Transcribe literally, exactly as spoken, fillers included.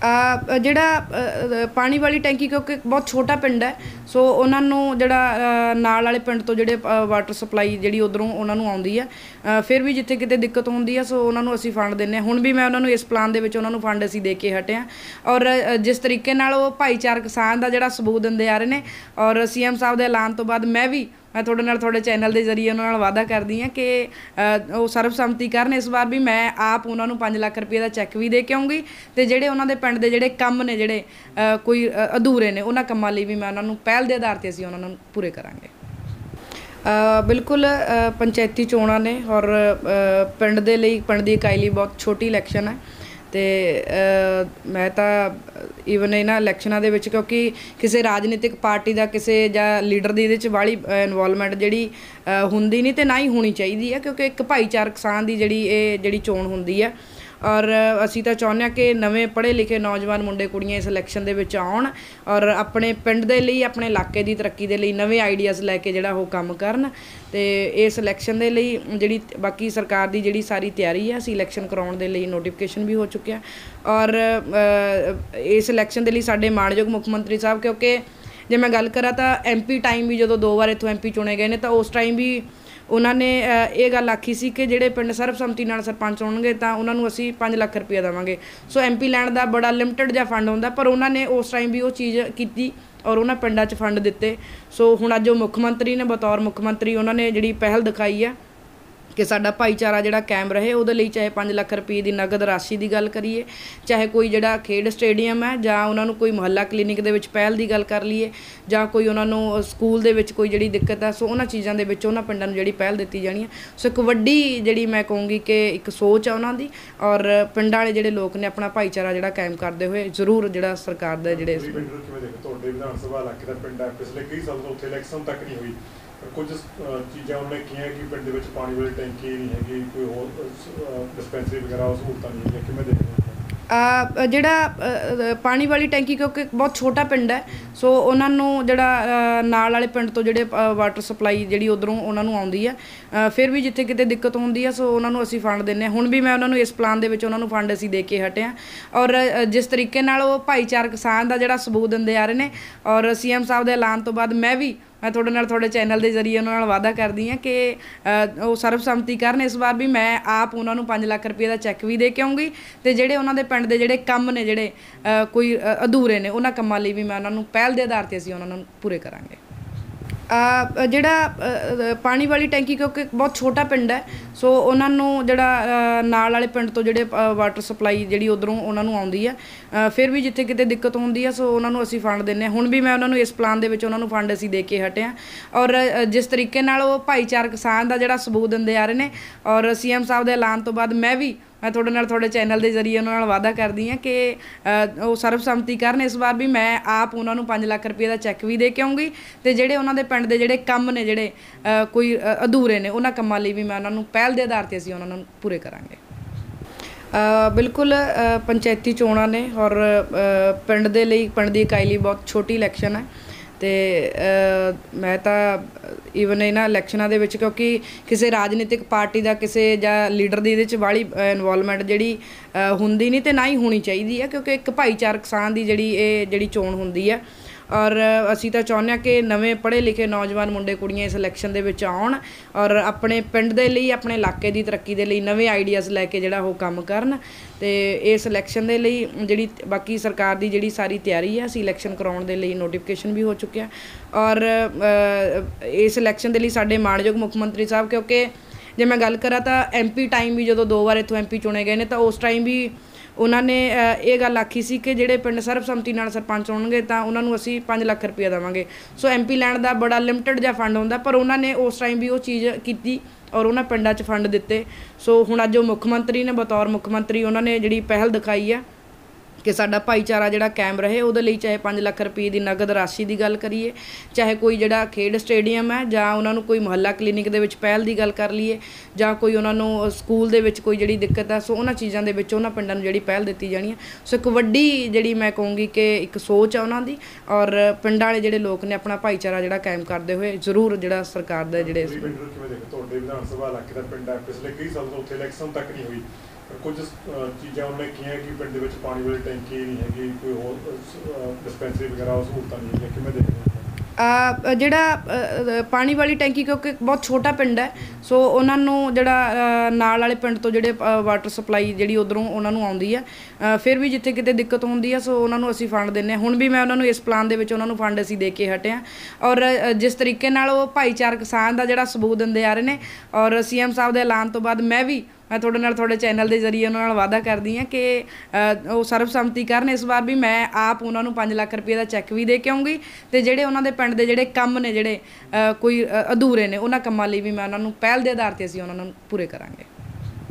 ਅ, ਜਿਹੜਾ ਅ, ਪਾਣੀ ਵਾਲੀ ਟੈਂਕੀ ਕਿਉਂਕਿ ਬਹੁਤ ਛੋਟਾ ਪਿੰਡ ਹੈ, ਸੋ ਉਹਨਾਂ ਨੂੰ ਜਿਹੜਾ ਅ, ਨਾਲ ਵਾਲੇ ਪਿੰਡ ਤੋਂ ਜਿਹੜੇ ਵਾਟਰ ਸਪਲਾਈ ਜਿਹੜੀ ਉੱਧਰੋਂ ਉਹਨਾਂ ਨੂੰ ਆਉਂਦੀ ਆ, ਅ, ਫਿਰ ਵੀ ਜਿੱਥੇ ਕਿਤੇ ਦਿੱਕਤ ਹੁੰਦੀ ਆ ਸੋ ਉਹਨਾਂ ਨੂੰ ਅਸੀਂ ਫੰਡ ਦਿੰਦੇ ਹਾਂ। ਹੁਣ ਵੀ ਮੈਂ ਉਹਨਾਂ ਨੂੰ ਇਸ ਪਲਾਨ ਦੇ ਵਿੱਚ ਉਹਨਾਂ ਨੂੰ ਫੰਡ ਅਸੀਂ ਦੇ ਕੇ ਹਟੇ ਹਾਂ, ਔਰ ਅ, ਜਿਸ ਤਰੀਕੇ ਨਾਲ ਉਹ ਭਾਈਚਾਰਕ ਸਾਂਝ ਦਾ ਜਿਹੜਾ ਸਬੂਤ ਦਿੰਦੇ ਆ ਰਹੇ ਨੇ, ਔਰ ਸੀ ਐਮ ਸਾਹਿਬ ਦੇ ਐਲਾਨ ਤੋਂ ਬਾਅਦ ਮੈਂ ਵੀ ਮੈਂ ਤੁਹਾਡੇ ਨਾਲ ਤੁਹਾਡੇ ਚੈਨਲ ਦੇ ਜ਼ਰੀਏ ਉਹਨਾਂ ਨਾਲ ਵਾਅਦਾ ਕਰਦੀ ਹਾਂ ਕਿ ਅ, ਉਹ ਸਰਬਸੰਮਤੀ ਕਰਨ ਇਸ ਵਾਰ ਵੀ। ਮੈਂ ਆਪ ਉਹਨਾਂ ਨੂੰ ਪੰਜ ਲੱਖ ਰੁਪਏ ਦਾ ਚੈੱਕ ਵੀ ਦੇ ਕੇ ਆਉਂਗੀ, ਅਤੇ ਜਿਹੜੇ ਉਹਨਾਂ ਦੇ ਪਿੰਡ ਦੇ ਜਿਹੜੇ ਕੰਮ ਨੇ ਜਿਹੜੇ ਅ, ਕੋਈ ਅ, ਅਧੂਰੇ ਨੇ ਉਹਨਾਂ ਕੰਮਾਂ ਲਈ ਵੀ ਮੈਂ ਉਹਨਾਂ ਨੂੰ ਪਹਿਲ ਦੇ ਆਧਾਰ 'ਤੇ ਅਸੀਂ ਉਹਨਾਂ ਨੂੰ ਪੂਰੇ ਕਰਾਂਗੇ। ਅ, ਬਿਲਕੁਲ ਅ, ਪੰਚਾਇਤੀ ਚੋਣਾਂ ਨੇ, ਔਰ ਅ, ਪਿੰਡ ਦੇ ਲਈ ਪਿੰਡ ਦੀ ਇਕਾਈ ਲਈ ਬਹੁਤ ਛੋਟੀ ਇਲੈਕਸ਼ਨ ਹੈ, ਅਤੇ ਮੈਂ ਤਾਂ ਈਵਨ ਇਹਨਾਂ ਇਲੈਕਸ਼ਨਾਂ ਦੇ ਵਿੱਚ ਕਿਉਂਕਿ ਕਿਸੇ ਰਾਜਨੀਤਿਕ ਪਾਰਟੀ ਦਾ ਕਿਸੇ ਜਾਂ ਲੀਡਰ ਦੀ ਇਹਦੇ 'ਚ ਵਾਲੀ ਇਨਵੋਲਵਮੈਂਟ ਜਿਹੜੀ ਅ, ਹੁੰਦੀ ਨਹੀਂ, ਅਤੇ ਨਾ ਹੀ ਹੋਣੀ ਚਾਹੀਦੀ ਹੈ, ਕਿਉਂਕਿ ਇੱਕ ਭਾਈਚਾਰਕ ਸਾਂਝ ਦੀ ਜਿਹੜੀ ਇਹ ਜਿਹੜੀ ਚੋਣ ਹੁੰਦੀ ਹੈ। ਔਰ ਅਸੀਂ ਤਾਂ ਚਾਹੁੰਦੇ ਹਾਂ ਕਿ ਨਵੇਂ ਪੜ੍ਹੇ ਲਿਖੇ ਨੌਜਵਾਨ ਮੁੰਡੇ ਕੁੜੀਆਂ ਇਸ ਇਲੈਕਸ਼ਨ ਦੇ ਵਿੱਚ ਆਉਣ, ਔਰ ਆਪਣੇ ਪਿੰਡ ਦੇ ਲਈ ਆਪਣੇ ਇਲਾਕੇ ਦੀ ਤਰੱਕੀ ਦੇ ਲਈ ਨਵੇਂ ਆਈਡੀਆਜ਼ ਲੈ ਕੇ ਜਿਹੜਾ ਉਹ ਕੰਮ ਕਰਨ। ਅਤੇ ਇਸ ਇਲੈਕਸ਼ਨ ਦੇ ਲਈ ਜਿਹੜੀ ਬਾਕੀ ਸਰਕਾਰ ਦੀ ਜਿਹੜੀ ਸਾਰੀ ਤਿਆਰੀ ਹੈ, ਅਸੀਂ ਇਲੈਕਸ਼ਨ ਕਰਾਉਣ ਦੇ ਲਈ ਨੋਟੀਫਿਕੇਸ਼ਨ ਵੀ ਹੋ ਚੁੱਕਿਆ। ਔਰ ਇਸ ਇਲੈਕਸ਼ਨ ਦੇ ਲਈ ਸਾਡੇ ਮਾਣਯੋਗ ਮੁੱਖ ਮੰਤਰੀ ਸਾਹਿਬ, ਕਿਉਂਕਿ ਜੇ ਮੈਂ ਗੱਲ ਕਰਾਂ ਤਾਂ ਐਮ ਪੀ ਟਾਈਮ ਵੀ ਜਦੋਂ ਦੋ ਵਾਰ ਇੱਥੋਂ ਐਮ ਪੀ ਚੁਣੇ ਗਏ ਨੇ, ਤਾਂ ਉਸ ਟਾਈਮ ਵੀ ਉਹਨਾਂ ਨੇ ਇਹ ਗੱਲ ਆਖੀ ਸੀ ਕਿ ਜਿਹੜੇ ਪਿੰਡ ਸਰਬਸੰਮਤੀ ਨਾਲ ਸਰਪੰਚ ਹੋਣਗੇ ਤਾਂ ਉਹਨਾਂ ਨੂੰ ਅਸੀਂ ਪੰਜ ਲੱਖ ਰੁਪਈਆ ਦੇਵਾਂਗੇ। ਸੋ ਐਮ ਪੀ ਲੈਣ ਦਾ ਬੜਾ ਲਿਮਟਿਡ ਜਿਹਾ ਫੰਡ ਹੁੰਦਾ, ਪਰ ਉਹਨਾਂ ਨੇ ਉਸ ਟਾਈਮ ਵੀ ਉਹ ਚੀਜ਼ ਕੀਤੀ ਔਰ ਉਹਨਾਂ ਪਿੰਡਾਂ 'ਚ ਫੰਡ ਦਿੱਤੇ। ਸੋ ਹੁਣ ਅੱਜ ਉਹ ਮੁੱਖ ਮੰਤਰੀ ਨੇ, ਬਤੌਰ ਮੁੱਖ ਮੰਤਰੀ ਉਹਨਾਂ ਨੇ ਜਿਹੜੀ ਪਹਿਲ ਦਿਖਾਈ ਹੈ ਕਿ ਸਾਡਾ ਭਾਈਚਾਰਾ ਜਿਹੜਾ ਕਾਇਮ ਰਹੇ, ਉਹਦੇ ਲਈ ਚਾਹੇ ਪੰਜ ਲੱਖ ਰੁਪਏ ਦੀ ਨਗਦ ਰਾਸ਼ੀ ਦੀ ਗੱਲ ਕਰੀਏ, ਚਾਹੇ ਕੋਈ ਜਿਹੜਾ ਖੇਡ ਸਟੇਡੀਅਮ ਹੈ, ਜਾਂ ਉਹਨਾਂ ਨੂੰ ਕੋਈ ਮੁਹੱਲਾ ਕਲੀਨਿਕ ਦੇ ਵਿੱਚ ਪਹਿਲ ਦੀ ਗੱਲ ਕਰ ਲਈਏ, ਜਾਂ ਕੋਈ ਉਹਨਾਂ ਨੂੰ ਸਕੂਲ ਦੇ ਵਿੱਚ ਕੋਈ ਜਿਹੜੀ ਦਿੱਕਤ ਹੈ, ਸੋ ਉਹਨਾਂ ਚੀਜ਼ਾਂ ਦੇ ਵਿੱਚ ਉਹਨਾਂ ਪਿੰਡਾਂ ਨੂੰ ਜਿਹੜੀ ਪਹਿਲ ਦਿੱਤੀ ਜਾਣੀ ਹੈ। ਸੋ ਇੱਕ ਵੱਡੀ ਜਿਹੜੀ ਮੈਂ ਕਹੂੰਗੀ ਕਿ ਇੱਕ ਸੋਚ ਹੈ ਉਹਨਾਂ ਦੀ, ਔਰ ਪਿੰਡਾਂ ਵਾਲੇ ਜਿਹੜੇ ਲੋਕ ਨੇ ਆਪਣਾ ਭਾਈਚਾਰਾ ਜਿਹੜਾ ਕਾਇਮ ਕਰਦੇ ਹੋਏ ਜ਼ਰੂਰ ਜਿਹੜਾ ਸਰਕਾਰ ਦਾ ਜਿਹੜੇ ਤੁਹਾਡੇ ਵਿਧਾਨ ਸਭਾ ਇਲਾਕੇ ਦਾ ਪਿੰਡ ਹੈ, ਪਿਛਲੇ ਕਈ ਸਾਲ ਤੋਂ ਉੱਥੇ ਇਲੈਕਸ਼ਨ ਤੱਕ ਨਹੀਂ ਹੋਈ, ਕੁਝ ਚੀਜ਼ਾਂ ਉਹਨਾਂ ਨੇ ਕੀਆਂ ਕਿ ਪਿੰਡ ਦੇ ਵਿੱਚ ਪਾਣੀ ਵਾਲੀ ਟੈਂਕੀ ਨਹੀਂ ਹੈਗੀ, ਕੋਈ ਹੋਰ ਡਿਸਪੈਂਸਰੀ ਵਗੈਰਾ ਉਹ ਸਹੂਲਤਾਂ ਨਹੀਂ ਹੈਗੀਆਂ, ਕਿਵੇਂ ਦੇਖਦੇ ਹੋ? ਜਿਹੜਾ ਪਾਣੀ ਵਾਲੀ ਟੈਂਕੀ ਕਿਉਂਕਿ ਬਹੁਤ ਛੋਟਾ ਪਿੰਡ ਹੈ, ਸੋ ਉਹਨਾਂ ਨੂੰ ਜਿਹੜਾ ਨਾਲ ਵਾਲੇ ਪਿੰਡ ਤੋਂ ਜਿਹੜੇ ਵਾਟਰ ਸਪਲਾਈ ਜਿਹੜੀ ਉੱਧਰੋਂ ਉਹਨਾਂ ਨੂੰ ਆਉਂਦੀ ਆ, ਫਿਰ ਵੀ ਜਿੱਥੇ ਕਿਤੇ ਦਿੱਕਤ ਹੁੰਦੀ ਆ ਸੋ ਉਹਨਾਂ ਨੂੰ ਅਸੀਂ ਫੰਡ ਦਿੰਦੇ ਹਾਂ। ਹੁਣ ਵੀ ਮੈਂ ਉਹਨਾਂ ਨੂੰ ਇਸ ਪਲਾਨ ਦੇ ਵਿੱਚ ਉਹਨਾਂ ਨੂੰ ਫੰਡ ਅਸੀਂ ਦੇ ਕੇ ਹਟੇ ਹਾਂ, ਔਰ ਜਿਸ ਤਰੀਕੇ ਨਾਲ ਉਹ ਭਾਈਚਾਰਕ ਸਾਂਝ ਦਾ ਜਿਹੜਾ ਸਬੂਤ ਦਿੰਦੇ ਆ ਰਹੇ ਨੇ, ਔਰ ਸੀ ਐਮ ਸਾਹਿਬ ਦੇ ਐਲਾਨ ਤੋਂ ਬਾਅਦ ਮੈਂ ਵੀ ਮੈਂ ਤੁਹਾਡੇ ਨਾਲ ਤੁਹਾਡੇ ਚੈਨਲ ਦੇ ਜ਼ਰੀਏ ਉਹਨਾਂ ਨਾਲ ਵਾਅਦਾ ਕਰਦੀ ਹਾਂ ਕਿ ਉਹ ਸਰਬਸੰਮਤੀ ਕਰਨ ਇਸ ਵਾਰ ਵੀ। ਮੈਂ ਆਪ ਉਹਨਾਂ ਨੂੰ ਪੰਜ ਲੱਖ ਰੁਪਏ ਦਾ ਚੈੱਕ ਵੀ ਦੇ ਕੇ ਆਉਂਗੀ, ਅਤੇ ਜਿਹੜੇ ਉਹਨਾਂ ਦੇ ਪਿੰਡ ਦੇ ਜਿਹੜੇ ਕੰਮ ਨੇ ਜਿਹੜੇ ਕੋਈ ਅਧੂਰੇ ਨੇ ਉਹਨਾਂ ਕੰਮਾਂ ਲਈ ਵੀ ਮੈਂ ਉਹਨਾਂ ਨੂੰ ਪਹਿਲ ਦੇ ਆਧਾਰ 'ਤੇ ਅਸੀਂ ਉਹਨਾਂ ਨੂੰ ਪੂਰੇ ਕਰਾਂਗੇ। ਅ, ਜਿਹੜਾ ਅ, ਪਾਣੀ ਵਾਲੀ ਟੈਂਕੀ ਕਿਉਂਕਿ ਬਹੁਤ ਛੋਟਾ ਪਿੰਡ ਹੈ, ਸੋ ਉਹਨਾਂ ਨੂੰ ਜਿਹੜਾ ਅ, ਨਾਲ ਵਾਲੇ ਪਿੰਡ ਤੋਂ ਜਿਹੜੇ ਵਾਟਰ ਸਪਲਾਈ ਜਿਹੜੀ ਉੱਧਰੋਂ ਉਹਨਾਂ ਨੂੰ ਆਉਂਦੀ ਆ, ਅ, ਫਿਰ ਵੀ ਜਿੱਥੇ ਕਿਤੇ ਦਿੱਕਤ ਹੁੰਦੀ ਆ ਸੋ ਉਹਨਾਂ ਨੂੰ ਅਸੀਂ ਫੰਡ ਦਿੰਦੇ ਹਾਂ। ਹੁਣ ਵੀ ਮੈਂ ਉਹਨਾਂ ਨੂੰ ਇਸ ਪਲਾਨ ਦੇ ਵਿੱਚ ਉਹਨਾਂ ਨੂੰ ਫੰਡ ਅਸੀਂ ਦੇ ਕੇ ਹਟੇ ਹਾਂ, ਔਰ ਜਿਸ ਤਰੀਕੇ ਨਾਲ ਉਹ ਭਾਈਚਾਰਕ ਸਾਂਝ ਦਾ ਜਿਹੜਾ ਸਬੂਤ ਦਿੰਦੇ ਆ ਰਹੇ ਨੇ, ਔਰ ਸੀ ਐਮ ਸਾਹਿਬ ਦੇ ਐਲਾਨ ਤੋਂ ਬਾਅਦ ਮੈਂ ਵੀ ਮੈਂ ਤੁਹਾਡੇ ਨਾਲ ਤੁਹਾਡੇ ਚੈਨਲ ਦੇ ਜ਼ਰੀਏ ਉਹਨਾਂ ਨਾਲ ਵਾਅਦਾ ਕਰਦੀ ਹਾਂ ਕਿ ਉਹ ਸਰਬਸੰਮਤੀ ਕਰਨ ਇਸ ਵਾਰ ਵੀ। ਮੈਂ ਆਪ ਉਹਨਾਂ ਨੂੰ ਪੰਜ ਲੱਖ ਰੁਪਏ ਦਾ ਚੈੱਕ ਵੀ ਦੇ ਕੇ ਆਉਂਗੀ, ਅਤੇ ਜਿਹੜੇ ਉਹਨਾਂ ਦੇ ਪਿੰਡ ਦੇ ਜਿਹੜੇ ਕੰਮ ਨੇ ਜਿਹੜੇ ਕੋਈ ਅਧੂਰੇ ਨੇ ਉਹਨਾਂ ਕੰਮਾਂ ਲਈ ਵੀ ਮੈਂ ਉਹਨਾਂ ਨੂੰ ਪਹਿਲ ਦੇ ਆਧਾਰ 'ਤੇ ਅਸੀਂ ਉਹਨਾਂ ਨੂੰ ਪੂਰੇ ਕਰਾਂਗੇ। ਬਿਲਕੁਲ ਪੰਚਾਇਤੀ ਚੋਣਾਂ ਨੇ, ਔਰ ਪਿੰਡ ਦੇ ਲਈ ਪਿੰਡ ਦੀ ਇਕਾਈ ਲਈ ਬਹੁਤ ਛੋਟੀ ਇਲੈਕਸ਼ਨ ਹੈ, ਅਤੇ ਮੈਂ ਤਾਂ ਈਵਨ ਇਹਨਾਂ ਇਲੈਕਸ਼ਨਾਂ ਦੇ ਵਿੱਚ ਕਿਉਂਕਿ ਕਿਸੇ ਰਾਜਨੀਤਿਕ ਪਾਰਟੀ ਦਾ ਕਿਸੇ ਜਾਂ ਲੀਡਰ ਦੀ ਇਹਦੇ 'ਚ ਵਾਲੀ ਇਨਵੋਲਵਮੈਂਟ ਜਿਹੜੀ ਅ, ਹੁੰਦੀ ਨਹੀਂ, ਅਤੇ ਨਾ ਹੀ ਹੋਣੀ ਚਾਹੀਦੀ ਹੈ, ਕਿਉਂਕਿ ਇੱਕ ਭਾਈਚਾਰਕ ਸਾਂਝ ਦੀ ਜਿਹੜੀ ਇਹ ਜਿਹੜੀ ਚੋਣ ਹੁੰਦੀ ਹੈ। ਔਰ ਅਸੀਂ ਤਾਂ ਚਾਹੁੰਦੇ ਹਾਂ ਕਿ ਨਵੇਂ ਪੜ੍ਹੇ ਲਿਖੇ ਨੌਜਵਾਨ ਮੁੰਡੇ ਕੁੜੀਆਂ ਇਸ ਇਲੈਕਸ਼ਨ ਦੇ ਵਿੱਚ ਆਉਣ, ਔਰ ਆਪਣੇ ਪਿੰਡ ਦੇ ਲਈ ਆਪਣੇ ਇਲਾਕੇ ਦੀ ਤਰੱਕੀ ਦੇ ਲਈ ਨਵੇਂ ਆਈਡੀਆਜ਼ ਲੈ ਕੇ ਜਿਹੜਾ ਉਹ ਕੰਮ ਕਰਨ। ਅਤੇ ਇਸ ਇਲੈਕਸ਼ਨ ਦੇ ਲਈ ਜਿਹੜੀ ਬਾਕੀ ਸਰਕਾਰ ਦੀ ਜਿਹੜੀ ਸਾਰੀ ਤਿਆਰੀ ਹੈ, ਅਸੀਂ ਇਲੈਕਸ਼ਨ ਕਰਾਉਣ ਦੇ ਲਈ ਨੋਟੀਫਿਕੇਸ਼ਨ ਵੀ ਹੋ ਚੁੱਕਿਆ। ਔਰ ਇਸ ਇਲੈਕਸ਼ਨ ਦੇ ਲਈ ਸਾਡੇ ਮਾਣਯੋਗ ਮੁੱਖ ਮੰਤਰੀ ਸਾਹਿਬ, ਕਿਉਂਕਿ ਜੇ ਮੈਂ ਗੱਲ ਕਰਾਂ ਤਾਂ ਐਮ ਪੀ ਟਾਈਮ ਵੀ ਜਦੋਂ ਦੋ ਵਾਰ ਇੱਥੋਂ ਐਮ ਪੀ ਚੁਣੇ ਗਏ ਨੇ, ਤਾਂ ਉਸ ਟਾਈਮ ਵੀ ਉਹਨਾਂ ਨੇ ਇਹ ਗੱਲ ਆਖੀ ਸੀ ਕਿ ਜਿਹੜੇ ਪਿੰਡ ਸਰਬਸੰਮਤੀ ਨਾਲ ਸਰਪੰਚ ਹੋਣਗੇ ਤਾਂ ਉਹਨਾਂ ਨੂੰ ਅਸੀਂ ਪੰਜ ਲੱਖ ਰੁਪਈਆ ਦੇਵਾਂਗੇ। ਸੋ ਐਮ ਪੀ ਲੈਣ ਦਾ ਬੜਾ ਲਿਮਟਿਡ ਜਿਹਾ ਫੰਡ ਹੁੰਦਾ, ਪਰ ਉਹਨਾਂ ਨੇ ਉਸ ਟਾਈਮ ਵੀ ਉਹ ਚੀਜ਼ ਕੀਤੀ ਔਰ ਉਹਨਾਂ ਪਿੰਡਾਂ 'ਚ ਫੰਡ ਦਿੱਤੇ। ਸੋ ਹੁਣ ਅੱਜ ਉਹ ਮੁੱਖ ਮੰਤਰੀ ਨੇ, ਬਤੌਰ ਮੁੱਖ ਮੰਤਰੀ ਉਹਨਾਂ ਨੇ ਜਿਹੜੀ ਪਹਿਲ ਦਿਖਾਈ ਹੈ ਕਿ ਸਾਡਾ ਭਾਈਚਾਰਾ ਜਿਹੜਾ ਕਾਇਮ ਰਹੇ, ਉਹਦੇ ਲਈ ਚਾਹੇ ਪੰਜ ਲੱਖ ਰੁਪਏ ਦੀ ਨਗਦ ਰਾਸ਼ੀ ਦੀ ਗੱਲ ਕਰੀਏ, ਚਾਹੇ ਕੋਈ ਜਿਹੜਾ ਖੇਡ ਸਟੇਡੀਅਮ ਹੈ, ਜਾਂ ਉਹਨਾਂ ਨੂੰ ਕੋਈ ਮੁਹੱਲਾ ਕਲੀਨਿਕ ਦੇ ਵਿੱਚ ਪਹਿਲ ਦੀ ਗੱਲ ਕਰ ਲਈਏ, ਜਾਂ ਕੋਈ ਉਹਨਾਂ ਨੂੰ ਸਕੂਲ ਦੇ ਵਿੱਚ ਕੋਈ ਜਿਹੜੀ ਦਿੱਕਤ ਹੈ, ਸੋ ਉਹਨਾਂ ਚੀਜ਼ਾਂ ਦੇ ਵਿੱਚ ਉਹਨਾਂ ਪਿੰਡਾਂ ਨੂੰ ਜਿਹੜੀ ਪਹਿਲ ਦਿੱਤੀ ਜਾਣੀ ਹੈ। ਸੋ ਇੱਕ ਵੱਡੀ ਜਿਹੜੀ ਮੈਂ ਕਹੂੰਗੀ ਕਿ ਇੱਕ ਸੋਚ ਹੈ ਉਹਨਾਂ ਦੀ, ਔਰ ਪਿੰਡਾਂ ਵਾਲੇ ਜਿਹੜੇ ਲੋਕ ਨੇ ਆਪਣਾ ਭਾਈਚਾਰਾ ਜਿਹੜਾ ਕਾਇਮ ਕਰਦੇ ਹੋਏ ਜ਼ਰੂਰ ਜਿਹੜਾ ਸਰਕਾਰ ਦਾ ਜਿਹੜੇ ਤੁਹਾਡੇ ਵਿਧਾਨ ਸਭਾ ਇਲਾਕੇ ਦਾ ਪਿੰਡ ਹੈ, ਪਿਛਲੇ ਕਈ ਸਾਲ ਤੋਂ ਉੱਥੇ ਇਲੈਕਸ਼ਨ ਤੱਕ ਨਹੀਂ ਹੋਈ, ਪਰ ਕੁਝ ਅਹ, ਚੀਜ਼ਾਂ ਉਹਨਾਂ ਨੇ ਕੀਆਂ ਕਿ ਪਿੰਡ ਦੇ ਵਿੱਚ ਪਾਣੀ ਵਾਲੀ ਟੈਂਕੀ ਨਹੀਂ ਹੈਗੀ, ਕੋਈ ਹੋਰ ਡਿਸਪੈਂਸਰੀ ਵਗੈਰਾ ਉਹ ਸਹੂਲਤਾਂ ਨਹੀਂ ਹੈਗੀਆਂ, ਕਿਵੇਂ ਦੇਖਦੇ ਹੋ? ਅ, ਜਿਹੜਾ ਅ, ਪਾਣੀ ਵਾਲੀ ਟੈਂਕੀ ਕਿਉਂਕਿ ਬਹੁਤ ਛੋਟਾ ਪਿੰਡ ਹੈ, ਸੋ ਉਹਨਾਂ ਨੂੰ ਜਿਹੜਾ ਅ, ਨਾਲ ਵਾਲੇ ਪਿੰਡ ਤੋਂ ਜਿਹੜੇ ਵਾਟਰ ਸਪਲਾਈ ਜਿਹੜੀ ਉੱਧਰੋਂ ਉਹਨਾਂ ਨੂੰ ਆਉਂਦੀ ਹੈ, ਅ, ਫਿਰ ਵੀ ਜਿੱਥੇ ਕਿਤੇ ਦਿੱਕਤ ਹੁੰਦੀ ਹੈ ਸੋ ਉਹਨਾਂ ਨੂੰ ਅਸੀਂ ਫੰਡ ਦਿੰਦੇ ਹਾਂ। ਹੁਣ ਵੀ ਮੈਂ ਉਹਨਾਂ ਨੂੰ ਇਸ ਪਲਾਨ ਦੇ ਵਿੱਚ ਉਹਨਾਂ ਨੂੰ ਫੰਡ ਅਸੀਂ ਦੇ ਕੇ ਹਟੇ ਹਾਂ, ਔਰ ਅ, ਜਿਸ ਤਰੀਕੇ ਨਾਲ ਉਹ ਭਾਈਚਾਰਕ ਸਾਂਝ ਦਾ ਜਿਹੜਾ ਸਬੂਤ ਦਿੰਦੇ ਆ ਰਹੇ ਨੇ, ਔਰ ਸੀ ਐਮ ਸਾਹਿਬ ਦੇ ਐਲਾਨ ਤੋਂ ਬਾਅਦ ਮੈਂ ਵੀ ਮੈਂ ਤੁਹਾਡੇ ਨਾਲ ਤੁਹਾਡੇ ਚੈਨਲ ਦੇ ਜ਼ਰੀਏ ਉਹਨਾਂ ਨਾਲ ਵਾਅਦਾ ਕਰਦੀ ਹਾਂ ਕਿ ਅ, ਉਹ ਸਰਬਸੰਮਤੀ ਕਰਨ ਇਸ ਵਾਰ ਵੀ ਮੈਂ ਆਪ ਉਹਨਾਂ ਨੂੰ ਪੰਜ ਲੱਖ ਰੁਪਏ ਦਾ ਚੈੱਕ ਵੀ ਦੇ ਕੇ ਆਉਂਗੀ, ਅਤੇ ਜਿਹੜੇ ਉਹਨਾਂ ਦੇ ਪਿੰਡ ਦੇ ਜਿਹੜੇ ਕੰਮ ਨੇ ਜਿਹੜੇ ਅ, ਕੋਈ ਅ, ਅਧੂਰੇ ਨੇ ਉਹਨਾਂ ਕੰਮਾਂ ਲਈ ਵੀ ਮੈਂ ਉਹਨਾਂ ਨੂੰ ਪਹਿਲ ਦੇ ਆਧਾਰ 'ਤੇ ਅਸੀਂ ਉਹਨਾਂ ਨੂੰ ਪੂਰੇ ਕਰਾਂਗੇ।